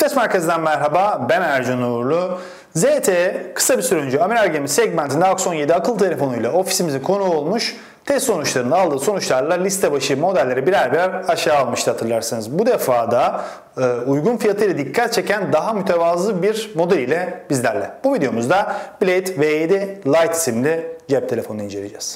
Test Merkezi'nden merhaba, ben Ercan Uğurlu. ZTE kısa bir süre önce amiral gemi segmentinde Axon 7 akıllı telefonuyla ofisimizin konuğu olmuş. Test sonuçlarında aldığı sonuçlarla liste başı modelleri birer birer aşağı almıştı hatırlarsanız. Bu defa da uygun fiyatıyla dikkat çeken daha mütevazı bir model ile bizlerle. Bu videomuzda Blade V7 Lite isimli cep telefonunu inceleyeceğiz.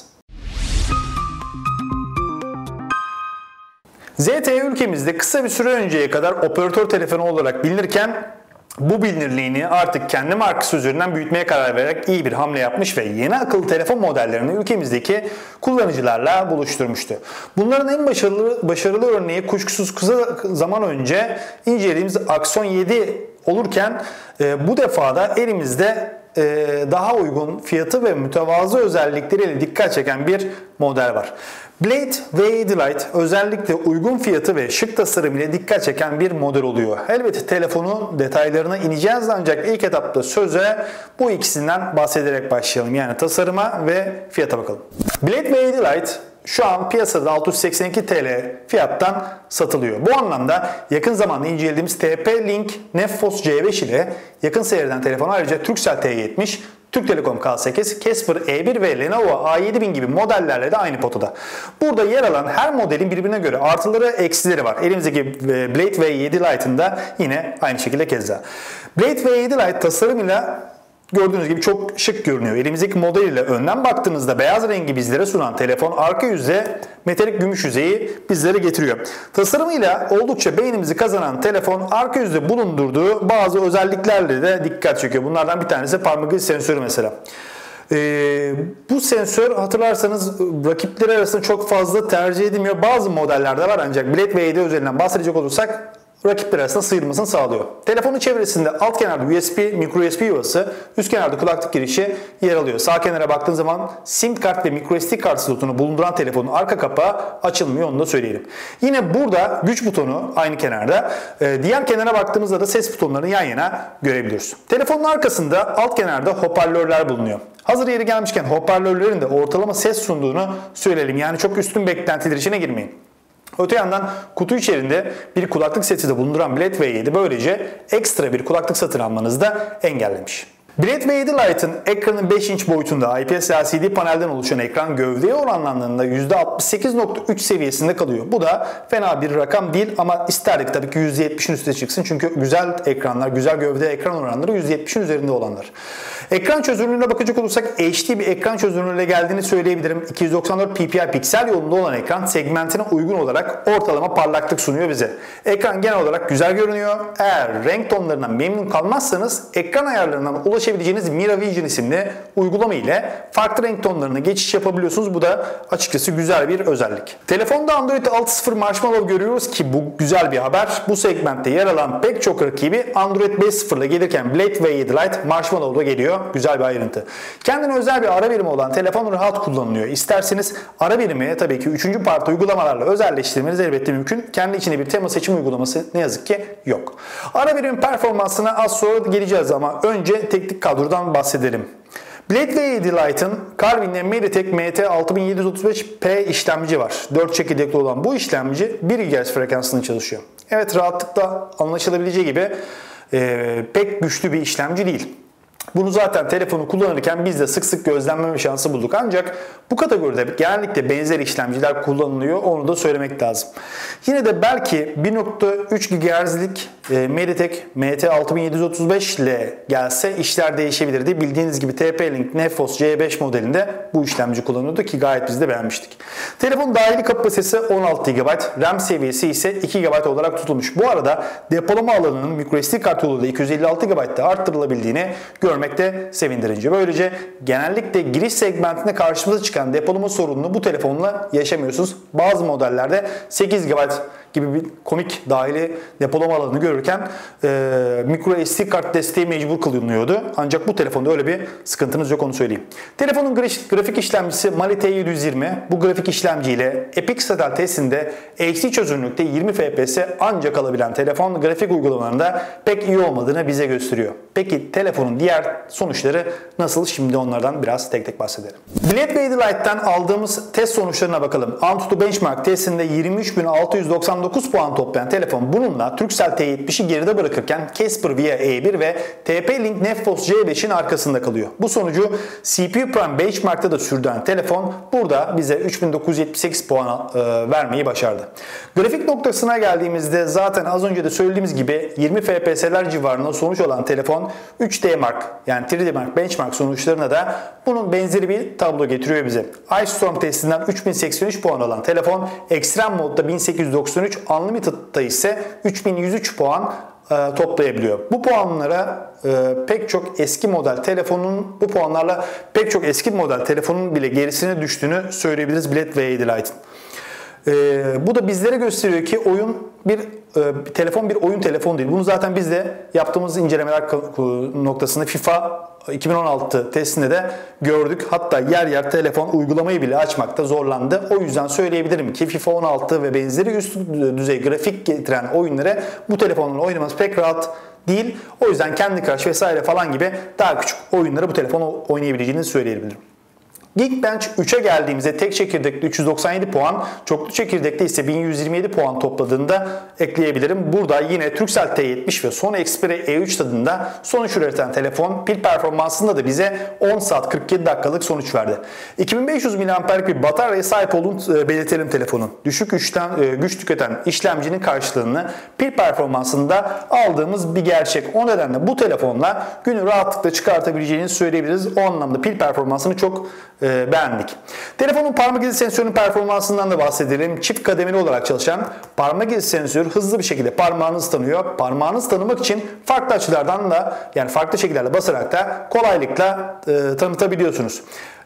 ZTE ülkemizde kısa bir süre önceye kadar operatör telefonu olarak bilinirken bu bilinirliğini artık kendi markası üzerinden büyütmeye karar vererek iyi bir hamle yapmış ve yeni akıllı telefon modellerini ülkemizdeki kullanıcılarla buluşturmuştu. Bunların en başarılı örneği kuşkusuz kısa zaman önce incelediğimiz Axon 7 olurken bu defa da elimizde daha uygun fiyatı ve mütevazı özellikleriyle dikkat çeken bir model var. Blade V7 Lite özellikle uygun fiyatı ve şık tasarım ile dikkat çeken bir model oluyor. Elbette telefonun detaylarına ineceğiz ancak ilk etapta söze bu ikisinden bahsederek başlayalım. Yani tasarıma ve fiyata bakalım. Blade V7 Lite şu an piyasada 682 TL fiyattan satılıyor. Bu anlamda yakın zamanda incelediğimiz TP-Link Nefos C5 ile yakın seyreden telefon ayrıca Turkcell T70, Türk Telekom K8, Casper E1 ve Lenovo A7000 gibi modellerle de aynı potada. Burada yer alan her modelin birbirine göre artıları eksileri var. Elimizdeki Blade V7 Lite'ın da yine aynı şekilde keza. Blade V7 Lite tasarımıyla gördüğünüz gibi çok şık görünüyor. Elimizdeki modeliyle önden baktığınızda beyaz rengi bizlere sunan telefon arka yüzde metalik gümüş yüzeyi bizlere getiriyor. Tasarımıyla oldukça beğenimizi kazanan telefon arka yüzde bulundurduğu bazı özelliklerle de dikkat çekiyor. Bunlardan bir tanesi parmak izi sensörü mesela. Bu sensör hatırlarsanız rakipleri arasında çok fazla tercih edilmiyor. Bazı modellerde var ancak Blade V7 üzerinden bahsedecek olursak rakipler arasında sıyrılmasını sağlıyor. Telefonun çevresinde alt kenarda USB, micro USB yuvası, üst kenarda kulaklık girişi yer alıyor. Sağ kenara baktığın zaman SIM kart ve micro SD kart slotunu bulunduran telefonun arka kapağı açılmıyor, onu da söyleyelim. Yine burada güç butonu aynı kenarda. Diğer kenara baktığımızda da ses butonlarını yan yana görebiliyoruz. Telefonun arkasında alt kenarda hoparlörler bulunuyor. Hazır yeri gelmişken hoparlörlerin de ortalama ses sunduğunu söyleyelim. Yani çok üstün beklentiler içine girmeyin. Öte yandan kutu içerisinde bir kulaklık seti de bulunduran Blade V7 böylece ekstra bir kulaklık satın almanızı da engellemiş. Blade V7 Lite'ın ekranı 5 inç boyutunda IPS LCD panelden oluşan ekran gövdeye oranlandığında %68.3 seviyesinde kalıyor. Bu da fena bir rakam değil ama isterdik tabii ki %70'in üstüne çıksın. Çünkü güzel ekranlar, güzel gövde ekran oranları %70'in üzerinde olanlar. Ekran çözünürlüğüne bakacak olursak HD bir ekran çözünürlüğüyle geldiğini söyleyebilirim. 294 ppi piksel yoğunluğunda olan ekran segmentine uygun olarak ortalama parlaklık sunuyor bize. Ekran genel olarak güzel görünüyor. Eğer renk tonlarından memnun kalmazsanız ekran ayarlarından ulaşabileceğiniz MiraVision isimli uygulama ile farklı renk tonlarına geçiş yapabiliyorsunuz. Bu da açıkçası güzel bir özellik. Telefonda Android 6.0 Marshmallow görüyoruz ki bu güzel bir haber. Bu segmentte yer alan pek çok rakibi Android 5.0 ile gelirken Blade V7 Lite Marshmallow'da geliyor. Güzel bir ayrıntı. Kendine özel bir ara birimi olan telefon rahat kullanılıyor. İsterseniz ara birimi tabii ki 3. parti uygulamalarla özelleştirmeniz elbette mümkün. Kendi içinde bir tema seçim uygulaması ne yazık ki yok. Ara birimin performansına az sonra geleceğiz ama önce teknik kadrodan bahsedelim. Blade V7 Lite'ın Carvin'le MediaTek MT6735P işlemci var. 4 çekirdekli olan bu işlemci 1 GHz frekansında çalışıyor. Evet, rahatlıkla anlaşılabileceği gibi pek güçlü bir işlemci değil. Bunu zaten telefonu kullanırken biz de sık sık gözlemleme şansı bulduk. Ancak bu kategoride genellikle benzer işlemciler kullanılıyor. Onu da söylemek lazım. Yine de belki 1.3 GHz'lik MediaTek MT6735 ile gelse işler değişebilirdi. Bildiğiniz gibi TP-Link Nefos C5 modelinde bu işlemci kullanıyordu ki gayet biz de beğenmiştik. Telefonun dahili kapasitesi 16 GB, RAM seviyesi ise 2 GB olarak tutulmuş. Bu arada depolama alanının microSD kart yoluyla 256 GB'da arttırılabildiğini görmek de sevindirici. Böylece genellikle giriş segmentinde karşımıza çıkan depolama sorununu bu telefonla yaşamıyorsunuz. Bazı modellerde 8 GB gibi bir komik dahili depolama alanını görürken micro SD kart desteği mecbur kılınıyordu. Ancak bu telefonda öyle bir sıkıntınız yok, onu söyleyeyim. Telefonun grafik işlemcisi Mali T720. Bu grafik işlemciyle Epic Citadel testinde HD çözünürlükte 20 FPS ancak alabilen telefon grafik uygulamalarında pek iyi olmadığını bize gösteriyor. Peki telefonun diğer sonuçları nasıl? Şimdi onlardan biraz tek tek bahsedelim. Blade V7 Lite'den aldığımız test sonuçlarına bakalım. Antutu Benchmark testinde 23.699 99 puan toplayan telefon bununla Turkcell T70'i geride bırakırken Casper Via E1 ve TP-Link Nefos C5'in arkasında kalıyor. Bu sonucu CPU Prime Benchmark'ta da sürdüren telefon burada bize 3978 puan vermeyi başardı. Grafik noktasına geldiğimizde zaten az önce de söylediğimiz gibi 20 FPS'ler civarında sonuç olan telefon 3D Mark yani 3D Mark Benchmark sonuçlarına da bunun benzeri bir tablo getiriyor bize. Ice Storm testinden 3083 puan alan telefon Extreme modda 1893, Unlimited'da ise 3103 puan toplayabiliyor. Bu puanlara pek çok eski model telefonun bile gerisine düştüğünü söyleyebiliriz Blade V7 Lite'ın. Bu da bizlere gösteriyor ki telefon bir oyun telefon değil. Bunu zaten biz de yaptığımız incelemeler noktasında FIFA 2016 testinde de gördük. Hatta yer yer telefon uygulamayı bile açmakta zorlandı. O yüzden söyleyebilirim ki FIFA 16 ve benzeri üst düzey grafik getiren oyunları bu telefonla oynaması pek rahat değil. O yüzden Candy Crush vesaire falan gibi daha küçük oyunları bu telefonla oynayabileceğini söyleyebilirim. Geekbench 3'e geldiğimizde tek çekirdekli 397 puan, çoklu çekirdekli ise 1127 puan topladığında ekleyebilirim. Burada yine Turkcell T70 ve Sony Xperia E3 tadında sonuç üreten telefon pil performansında da bize 10 saat 47 dakikalık sonuç verdi. 2500 mAh'lik bir bataryaya sahip olduğunu belirtelim telefonun. Düşük güç tüketen işlemcinin karşılığını pil performansında aldığımız bir gerçek. O nedenle bu telefonla günü rahatlıkla çıkartabileceğini söyleyebiliriz. O anlamda pil performansını çok beğendik. Telefonun parmak izi sensörünün performansından da bahsedelim. Çift kademeli olarak çalışan parmak izi sensörü hızlı bir şekilde parmağınızı tanıyor. Parmağınızı tanımak için farklı açılardan da yani farklı şekillerle basarak da kolaylıkla tanıtabiliyorsunuz.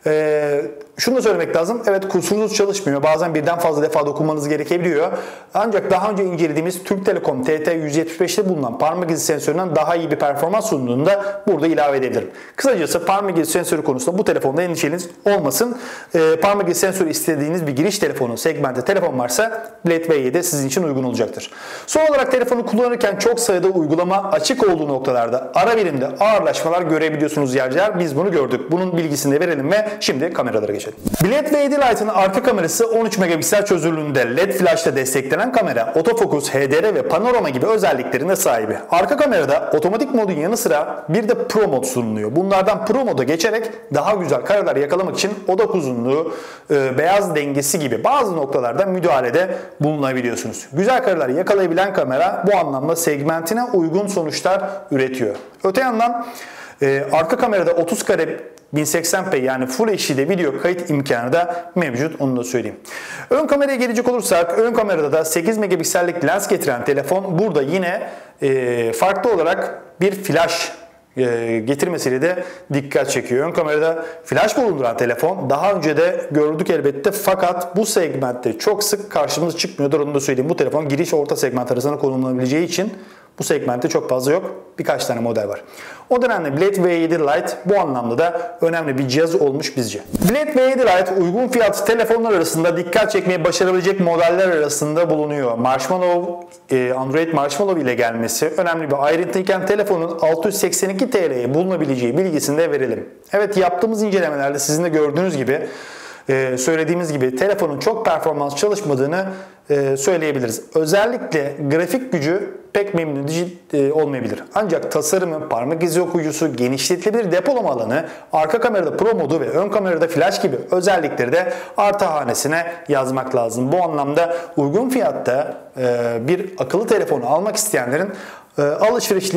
Şunu da söylemek lazım. Evet, kusursuz çalışmıyor. Bazen birden fazla defa dokunmanız gerekebiliyor. Ancak daha önce incelediğimiz Türk Telekom TT175'te bulunan parmak izi sensöründen daha iyi bir performans sunduğunu da burada ilave edebilirim. Kısacası parmak izi sensörü konusunda bu telefonda endişeniz olmasın. Parmak izi sensörü istediğiniz bir giriş telefonu, segmente telefon varsa Blade V7 sizin için uygun olacaktır. Son olarak telefonu kullanırken çok sayıda uygulama açık olduğu noktalarda ara birimde ağırlaşmalar görebiliyorsunuz yer yer. Biz bunu gördük. Bunun bilgisini de verelim ve şimdi kameralara geçelim. Blade V7 Lite'ın arka kamerası 13 megapiksel çözünürlüğünde LED flash'la desteklenen kamera, otofokus, HDR ve panorama gibi özelliklerine sahibi. Arka kamerada otomatik modun yanı sıra bir de Pro mod sunuluyor. Bunlardan Pro moda geçerek daha güzel kareler yakalamak için odak uzunluğu, beyaz dengesi gibi bazı noktalarda müdahalede bulunabiliyorsunuz. Güzel kareler yakalayabilen kamera bu anlamda segmentine uygun sonuçlar üretiyor. Öte yandan arka kamerada 30 kare 1080p yani Full HD'de video kayıt imkanı da mevcut, onu da söyleyeyim. Ön kameraya gelecek olursak ön kamerada da 8 megapiksellik lens getiren telefon burada yine farklı olarak bir flash getirmesiyle de dikkat çekiyor. Ön kamerada flash bulunduran telefon daha önce de gördük elbette, fakat bu segmentte çok sık karşımıza çıkmıyordur, onu da söyleyeyim. Bu telefon giriş orta segment arasında konumlanabileceği için bu segmentte çok fazla yok. Birkaç tane model var. O dönemde Blade V7 Lite bu anlamda da önemli bir cihaz olmuş bizce. Blade V7 Lite uygun fiyatlı telefonlar arasında dikkat çekmeyi başarabilecek modeller arasında bulunuyor. Android Marshmallow ile gelmesi önemli bir ayrıntıyken telefonun 682 TL'ye bulunabileceği bilgisini de verelim. Evet, yaptığımız incelemelerde sizin de gördüğünüz gibi söylediğimiz gibi telefonun çok performans çalışmadığını söyleyebiliriz. Özellikle grafik gücü pek memnun olmayabilir. Ancak tasarımı, parmak izi okuyucusu, genişletilebilir depolama alanı, arka kamerada Pro modu ve ön kamerada flash gibi özellikleri de artı hanesine yazmak lazım. Bu anlamda uygun fiyatta bir akıllı telefonu almak isteyenlerin alışveriş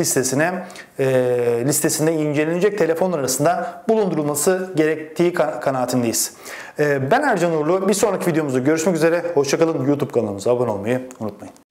listesinde incelenecek telefonlar arasında bulundurulması gerektiği kanaatindeyiz. Ben Ercan Uğurlu. Bir sonraki videomuzda görüşmek üzere. Hoşça kalın. YouTube kanalımıza abone olmayı unutmayın.